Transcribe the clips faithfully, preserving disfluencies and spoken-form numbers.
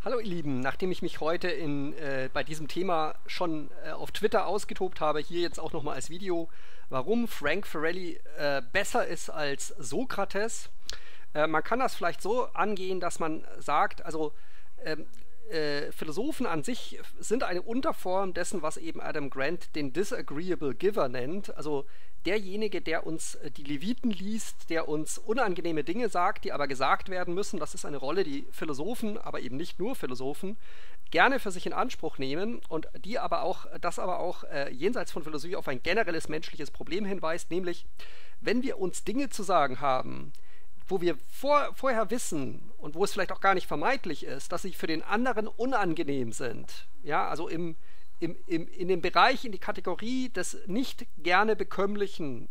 Hallo ihr Lieben, nachdem ich mich heute in, äh, bei diesem Thema schon äh, auf Twitter ausgetobt habe, hier jetzt auch nochmal als Video, warum Frank Farrelly äh, besser ist als Sokrates. Äh, man kann das vielleicht so angehen, dass man sagt, also ähm, äh, Philosophen an sich sind eine Unterform dessen, was eben Adam Grant den Disagreeable Giver nennt, also derjenige, der uns äh, die Leviten liest, der uns unangenehme Dinge sagt, die aber gesagt werden müssen. Das ist eine Rolle, die Philosophen, aber eben nicht nur Philosophen, gerne für sich in Anspruch nehmen und die aber auch, das aber auch äh, jenseits von Philosophie auf ein generelles menschliches Problem hinweist, nämlich wenn wir uns Dinge zu sagen haben, wo wir vor, vorher wissen und wo es vielleicht auch gar nicht vermeidlich ist, dass sie für den anderen unangenehm sind, ja, also im Im, im, in dem Bereich, in die Kategorie des nicht gerne bekömmlichen,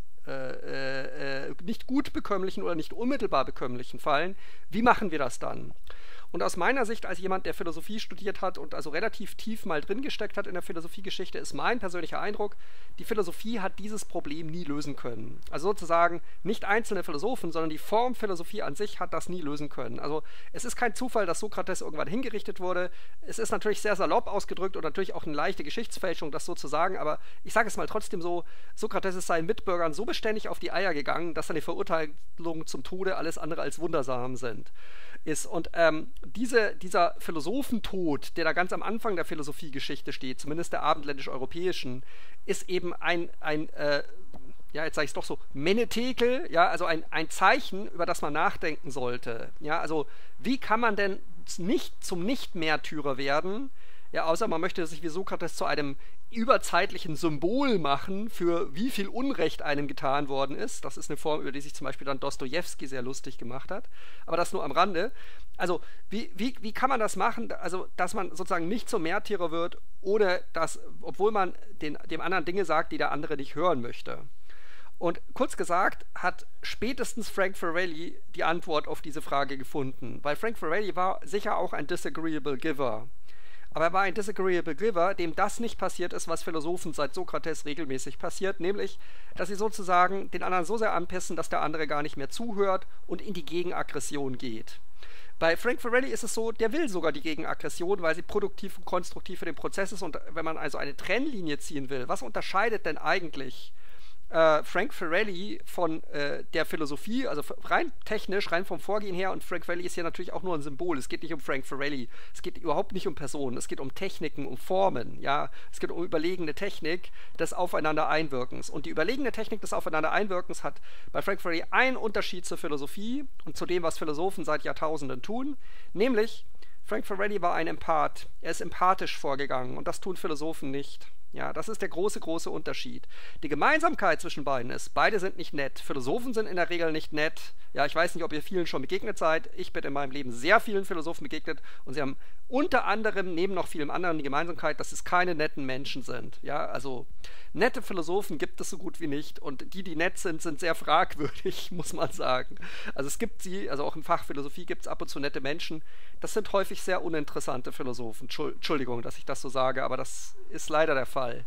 äh, äh, nicht gut bekömmlichen oder nicht unmittelbar bekömmlichen fallen, wie machen wir das dann? Und aus meiner Sicht, als jemand, der Philosophie studiert hat und also relativ tief mal drin gesteckt hat in der Philosophiegeschichte, ist mein persönlicher Eindruck, die Philosophie hat dieses Problem nie lösen können. Also sozusagen nicht einzelne Philosophen, sondern die Form Philosophie an sich hat das nie lösen können. Also es ist kein Zufall, dass Sokrates irgendwann hingerichtet wurde. Es ist natürlich sehr salopp ausgedrückt und natürlich auch eine leichte Geschichtsfälschung, das so zu sagen, aber ich sage es mal trotzdem so, Sokrates ist seinen Mitbürgern so beständig auf die Eier gegangen, dass seine Verurteilungen zum Tode alles andere als wundersam sind. Ist. Und ähm, diese, dieser Philosophentod, der da ganz am Anfang der Philosophiegeschichte steht, zumindest der abendländisch-europäischen, ist eben ein, ein äh, ja, jetzt sage ich es doch so, Menetekel, ja, also ein, ein Zeichen, über das man nachdenken sollte. Ja, also wie kann man denn nicht zum Nicht-Märtyrer werden, ja, außer man möchte sich wie Sokrates zu einem überzeitlichen Symbol machen, für wie viel Unrecht einem getan worden ist. Das ist eine Form, über die sich zum Beispiel dann Dostojewski sehr lustig gemacht hat. Aber das nur am Rande. Also, wie, wie, wie kann man das machen, also, dass man sozusagen nicht zum Märtyrer wird, ohne dass, obwohl man den, dem anderen Dinge sagt, die der andere nicht hören möchte? Und kurz gesagt hat spätestens Frank Farrelly die Antwort auf diese Frage gefunden. Weil Frank Farrelly war sicher auch ein Disagreeable Giver. Aber er war ein Disagreeable Giver, dem das nicht passiert ist, was Philosophen seit Sokrates regelmäßig passiert, nämlich, dass sie sozusagen den anderen so sehr anpissen, dass der andere gar nicht mehr zuhört und in die Gegenaggression geht. Bei Frank Farrelly ist es so, der will sogar die Gegenaggression, weil sie produktiv und konstruktiv für den Prozess ist. Und wenn man also eine Trennlinie ziehen will, was unterscheidet denn eigentlich äh, Frank Farrelly von äh, der Philosophie, also rein technisch, rein vom Vorgehen her, und Frank Farrelly ist hier natürlich auch nur ein Symbol, es geht nicht um Frank Farrelly, es geht überhaupt nicht um Personen, es geht um Techniken, um Formen, ja, es geht um überlegene Technik des Aufeinander-Einwirkens. Und die überlegene Technik des Aufeinander-Einwirkens hat bei Frank Farrelly einen Unterschied zur Philosophie und zu dem, was Philosophen seit Jahrtausenden tun, nämlich Frank Farrelly war ein Empath, er ist empathisch vorgegangen und das tun Philosophen nicht. Ja, das ist der große, große Unterschied. Die Gemeinsamkeit zwischen beiden ist, beide sind nicht nett. Philosophen sind in der Regel nicht nett. Ja, ich weiß nicht, ob ihr vielen schon begegnet seid. Ich bin in meinem Leben sehr vielen Philosophen begegnet und sie haben unter anderem, neben noch vielem anderen, die Gemeinsamkeit, dass es keine netten Menschen sind. Ja, also nette Philosophen gibt es so gut wie nicht und die, die nett sind, sind sehr fragwürdig, muss man sagen. Also es gibt sie, also auch im Fach Philosophie gibt es ab und zu nette Menschen. Das sind häufig sehr uninteressante Philosophen. Entschuldigung, dass ich das so sage, aber das ist leider der Fall.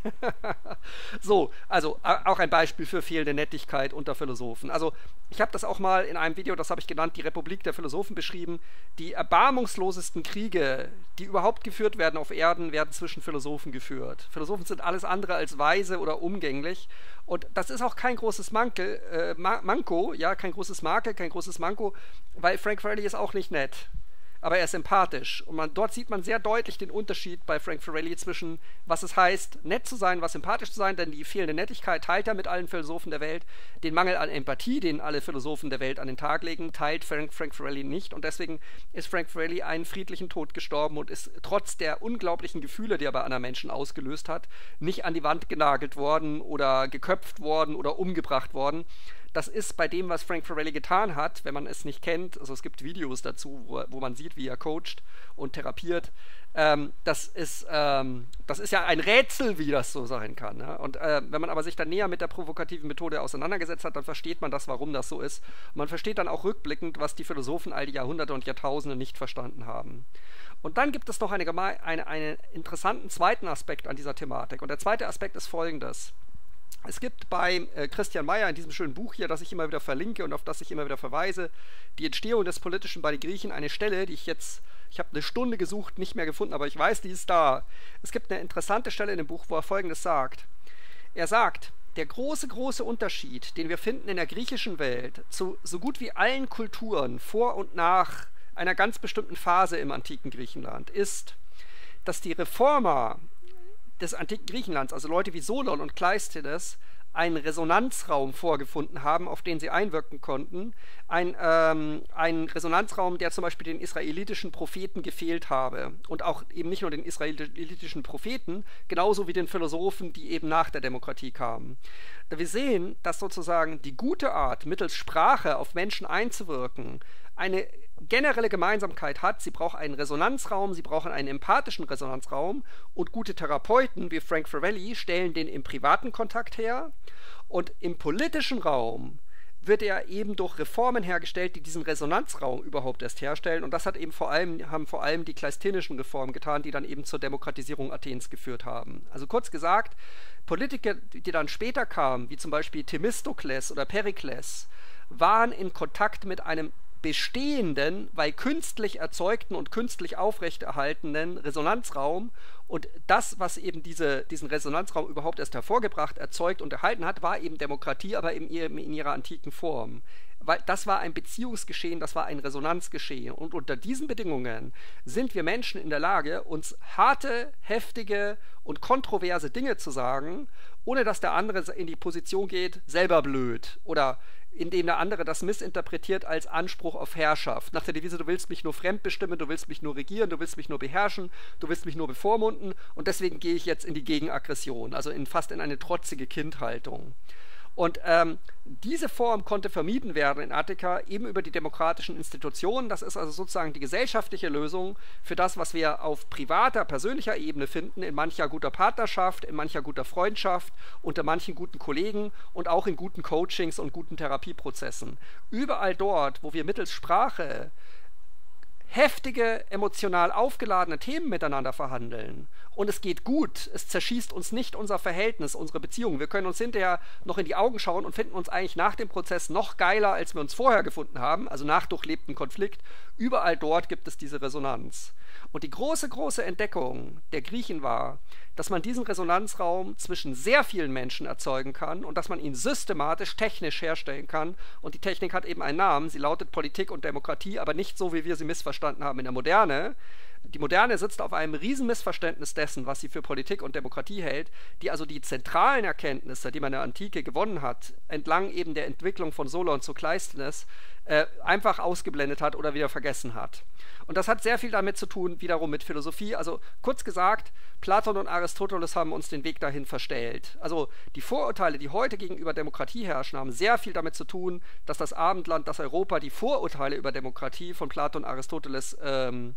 So, also auch ein Beispiel für fehlende Nettigkeit unter Philosophen. Also ich habe das auch mal in einem Video, das habe ich genannt, die Republik der Philosophen beschrieben. Die erbarmungslosesten Kriege, die überhaupt geführt werden auf Erden, werden zwischen Philosophen geführt. Philosophen sind alles andere als weise oder umgänglich. Und das ist auch kein großes Mankel, äh, Manko, ja, kein großes Makel, kein großes Manko, weil Frank Farrelly ist auch nicht nett. Aber er ist empathisch. Und man, dort sieht man sehr deutlich den Unterschied bei Frank Farrelly zwischen, was es heißt, nett zu sein, was sympathisch zu sein, denn die fehlende Nettigkeit teilt er mit allen Philosophen der Welt. Den Mangel an Empathie, den alle Philosophen der Welt an den Tag legen, teilt Frank, Frank Farrelly nicht. Und deswegen ist Frank Farrelly einen friedlichen Tod gestorben und ist trotz der unglaublichen Gefühle, die er bei anderen Menschen ausgelöst hat, nicht an die Wand genagelt worden oder geköpft worden oder umgebracht worden. Das ist bei dem, was Frank Farrelly getan hat, wenn man es nicht kennt, also es gibt Videos dazu, wo, wo man sieht, wie er coacht und therapiert, ähm, das, ist, ähm, das ist ja ein Rätsel, wie das so sein kann. Ne? Und äh, wenn man aber sich dann näher mit der provokativen Methode auseinandergesetzt hat, dann versteht man das, warum das so ist. Und man versteht dann auch rückblickend, was die Philosophen all die Jahrhunderte und Jahrtausende nicht verstanden haben. Und dann gibt es noch eine, eine, einen interessanten zweiten Aspekt an dieser Thematik. Und der zweite Aspekt ist folgendes. Es gibt bei äh, Christian Meyer in diesem schönen Buch hier, das ich immer wieder verlinke und auf das ich immer wieder verweise, die Entstehung des Politischen bei den Griechen, eine Stelle, die ich jetzt Ich habe eine Stunde gesucht, nicht mehr gefunden, aber ich weiß, die ist da. Es gibt eine interessante Stelle in dem Buch, wo er Folgendes sagt. Er sagt, der große, große Unterschied, den wir finden in der griechischen Welt zu so gut wie allen Kulturen vor und nach einer ganz bestimmten Phase im antiken Griechenland, ist, dass die Reformer des antiken Griechenlands, also Leute wie Solon und Kleisthenes, einen Resonanzraum vorgefunden haben, auf den sie einwirken konnten. Ein, ähm, ein Resonanzraum, der zum Beispiel den israelitischen Propheten gefehlt habe. Und auch eben nicht nur den israelitischen Propheten, genauso wie den Philosophen, die eben nach der Demokratie kamen. Wir sehen, dass sozusagen die gute Art, mittels Sprache auf Menschen einzuwirken, eine generelle Gemeinsamkeit hat. Sie braucht einen Resonanzraum, sie brauchen einen empathischen Resonanzraum, und gute Therapeuten wie Frank Farrelly stellen den im privaten Kontakt her, und im politischen Raum wird er eben durch Reformen hergestellt, die diesen Resonanzraum überhaupt erst herstellen, und das hat eben vor allem, haben vor allem die kleisthenischen Reformen getan, die dann eben zur Demokratisierung Athens geführt haben. Also kurz gesagt, Politiker, die dann später kamen, wie zum Beispiel Themistokles oder Perikles, waren in Kontakt mit einem bestehenden, weil künstlich erzeugten und künstlich aufrechterhaltenen Resonanzraum, und das, was eben diese, diesen Resonanzraum überhaupt erst hervorgebracht, erzeugt und erhalten hat, war eben Demokratie, aber in, ihr, in ihrer antiken Form. Weil das war ein Beziehungsgeschehen, das war ein Resonanzgeschehen, und unter diesen Bedingungen sind wir Menschen in der Lage, uns harte, heftige und kontroverse Dinge zu sagen, ohne dass der andere in die Position geht, selber blöd, oder indem der andere das missinterpretiert als Anspruch auf Herrschaft. Nach der Devise, du willst mich nur fremdbestimmen, du willst mich nur regieren, du willst mich nur beherrschen, du willst mich nur bevormunden, und deswegen gehe ich jetzt in die Gegenaggression, also in, fast in eine trotzige Kindhaltung. Und ähm, diese Form konnte vermieden werden in Attika eben über die demokratischen Institutionen. Das ist also sozusagen die gesellschaftliche Lösung für das, was wir auf privater, persönlicher Ebene finden, in mancher guter Partnerschaft, in mancher guter Freundschaft, unter manchen guten Kollegen und auch in guten Coachings und guten Therapieprozessen. Überall dort, wo wir mittels Sprache heftige, emotional aufgeladene Themen miteinander verhandeln, und es geht gut, es zerschießt uns nicht unser Verhältnis, unsere Beziehung. Wir können uns hinterher noch in die Augen schauen und finden uns eigentlich nach dem Prozess noch geiler, als wir uns vorher gefunden haben, also nach durchlebtem Konflikt. Überall dort gibt es diese Resonanz. Und die große, große Entdeckung der Griechen war, dass man diesen Resonanzraum zwischen sehr vielen Menschen erzeugen kann und dass man ihn systematisch, technisch herstellen kann. Und die Technik hat eben einen Namen, sie lautet Politik und Demokratie, aber nicht so, wie wir sie missverstanden haben in der Moderne. Die Moderne sitzt auf einem Riesenmissverständnis dessen, was sie für Politik und Demokratie hält, die also die zentralen Erkenntnisse, die man in der Antike gewonnen hat, entlang eben der Entwicklung von Solon zu Kleisthenes, äh, einfach ausgeblendet hat oder wieder vergessen hat. Und das hat sehr viel damit zu tun, wiederum mit Philosophie. Also kurz gesagt, Platon und Aristoteles haben uns den Weg dahin verstellt. Also die Vorurteile, die heute gegenüber Demokratie herrschen, haben sehr viel damit zu tun, dass das Abendland, das Europa, die Vorurteile über Demokratie von Platon und Aristoteles ähm,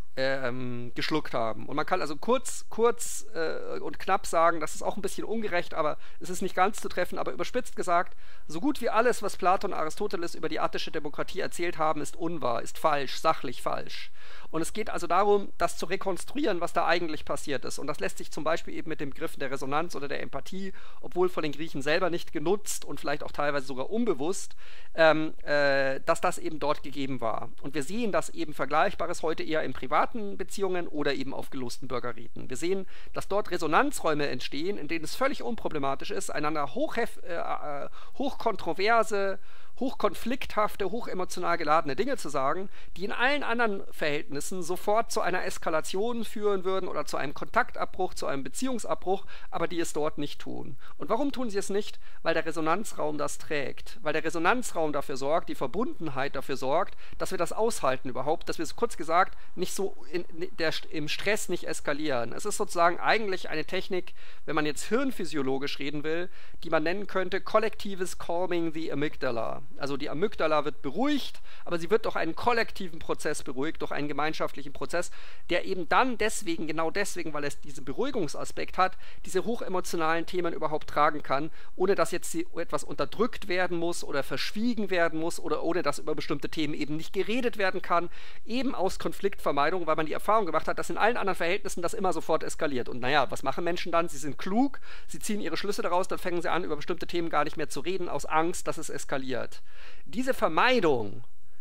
Ähm, geschluckt haben. Und man kann also kurz, kurz äh, und knapp sagen, das ist auch ein bisschen ungerecht, aber es ist nicht ganz zu treffen, aber überspitzt gesagt, so gut wie alles, was Platon und Aristoteles über die attische Demokratie erzählt haben, ist unwahr, ist falsch, sachlich falsch. Und es geht also darum, das zu rekonstruieren, was da eigentlich passiert ist. Und das lässt sich zum Beispiel eben mit dem Begriff der Resonanz oder der Empathie, obwohl von den Griechen selber nicht genutzt und vielleicht auch teilweise sogar unbewusst, ähm, äh, dass das eben dort gegeben war. Und wir sehen, dass eben Vergleichbares heute eher im privaten Beziehungen oder eben auf gelosten Bürgerräten. Wir sehen, dass dort Resonanzräume entstehen, in denen es völlig unproblematisch ist, einander hochhef äh, hochkontroverse, hochkonflikthafte, hochemotional geladene Dinge zu sagen, die in allen anderen Verhältnissen sofort zu einer Eskalation führen würden oder zu einem Kontaktabbruch, zu einem Beziehungsabbruch, aber die es dort nicht tun. Und warum tun sie es nicht? Weil der Resonanzraum das trägt. Weil der Resonanzraum dafür sorgt, die Verbundenheit dafür sorgt, dass wir das aushalten überhaupt, dass wir es kurz gesagt nicht so in, der, im Stress nicht eskalieren. Es ist sozusagen eigentlich eine Technik, wenn man jetzt hirnphysiologisch reden will, die man nennen könnte kollektives Calming the Amygdala. Also die Amygdala wird beruhigt, aber sie wird durch einen kollektiven Prozess beruhigt, durch einen gemeinschaftlichen Prozess, der eben dann deswegen, genau deswegen, weil es diesen Beruhigungsaspekt hat, diese hochemotionalen Themen überhaupt tragen kann, ohne dass jetzt etwas unterdrückt werden muss oder verschwiegen werden muss oder ohne dass über bestimmte Themen eben nicht geredet werden kann, eben aus Konfliktvermeidung, weil man die Erfahrung gemacht hat, dass in allen anderen Verhältnissen das immer sofort eskaliert. Und naja, was machen Menschen dann? Sie sind klug, sie ziehen ihre Schlüsse daraus, dann fangen sie an, über bestimmte Themen gar nicht mehr zu reden, aus Angst, dass es eskaliert. Diese Vermeidung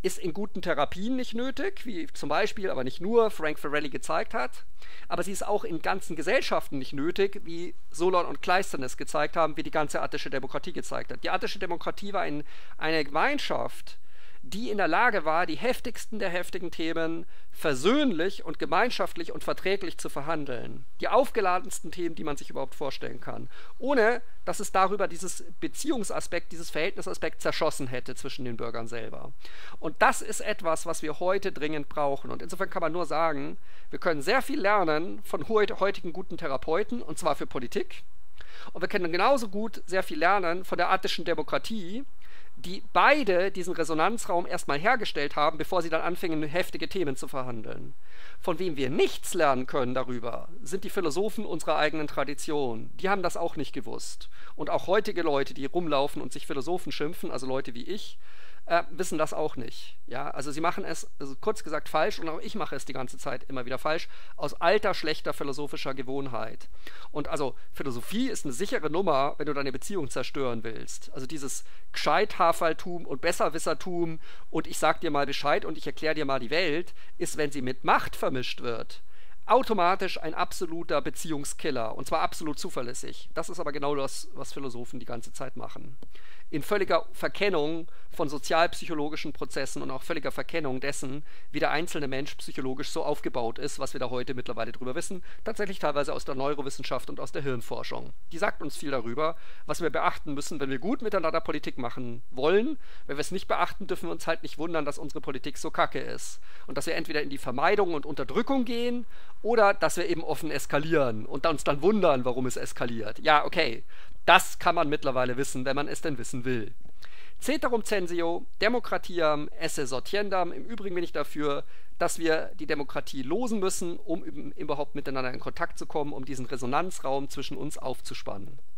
ist in guten Therapien nicht nötig, wie zum Beispiel, aber nicht nur, Frank Farrelly gezeigt hat. Aber sie ist auch in ganzen Gesellschaften nicht nötig, wie Solon und Cleisthenes gezeigt haben, wie die ganze attische Demokratie gezeigt hat. Die attische Demokratie war ein, eine Gemeinschaft, die in der Lage war, die heftigsten der heftigen Themen versöhnlich und gemeinschaftlich und verträglich zu verhandeln. Die aufgeladensten Themen, die man sich überhaupt vorstellen kann. Ohne, dass es darüber dieses Beziehungsaspekt, dieses Verhältnisaspekt zerschossen hätte zwischen den Bürgern selber. Und das ist etwas, was wir heute dringend brauchen. Und insofern kann man nur sagen, wir können sehr viel lernen von heutigen guten Therapeuten, und zwar für Politik. Und wir können genauso gut sehr viel lernen von der attischen Demokratie, die beide diesen Resonanzraum erstmal hergestellt haben, bevor sie dann anfingen, heftige Themen zu verhandeln. Von wem wir nichts lernen können darüber, sind die Philosophen unserer eigenen Tradition. Die haben das auch nicht gewusst. Und auch heutige Leute, die rumlaufen und sich Philosophen schimpfen, also Leute wie ich, äh, wissen das auch nicht. Ja, also sie machen es, also kurz gesagt, falsch, und auch ich mache es die ganze Zeit immer wieder falsch, aus alter, schlechter philosophischer Gewohnheit. Und also Philosophie ist eine sichere Nummer, wenn du deine Beziehung zerstören willst. Also dieses Gescheithaferltum und Besserwissertum und ich sag dir mal Bescheid und ich erkläre dir mal die Welt, ist, wenn sie mit Macht vermischt wird, automatisch ein absoluter Beziehungskiller, und zwar absolut zuverlässig. Das ist aber genau das, was Philosophen die ganze Zeit machen. In völliger Verkennung von sozialpsychologischen Prozessen und auch völliger Verkennung dessen, wie der einzelne Mensch psychologisch so aufgebaut ist, was wir da heute mittlerweile drüber wissen, tatsächlich teilweise aus der Neurowissenschaft und aus der Hirnforschung. Die sagt uns viel darüber, was wir beachten müssen, wenn wir gut miteinander Politik machen wollen. Wenn wir es nicht beachten, dürfen wir uns halt nicht wundern, dass unsere Politik so kacke ist. Und dass wir entweder in die Vermeidung und Unterdrückung gehen oder dass wir eben offen eskalieren und uns dann wundern, warum es eskaliert. Ja, okay, das kann man mittlerweile wissen, wenn man es denn wissen will. Ceterum censeo, democratiam esse sortiendam. Im Übrigen bin ich dafür, dass wir die Demokratie losen müssen, um überhaupt miteinander in Kontakt zu kommen, um diesen Resonanzraum zwischen uns aufzuspannen.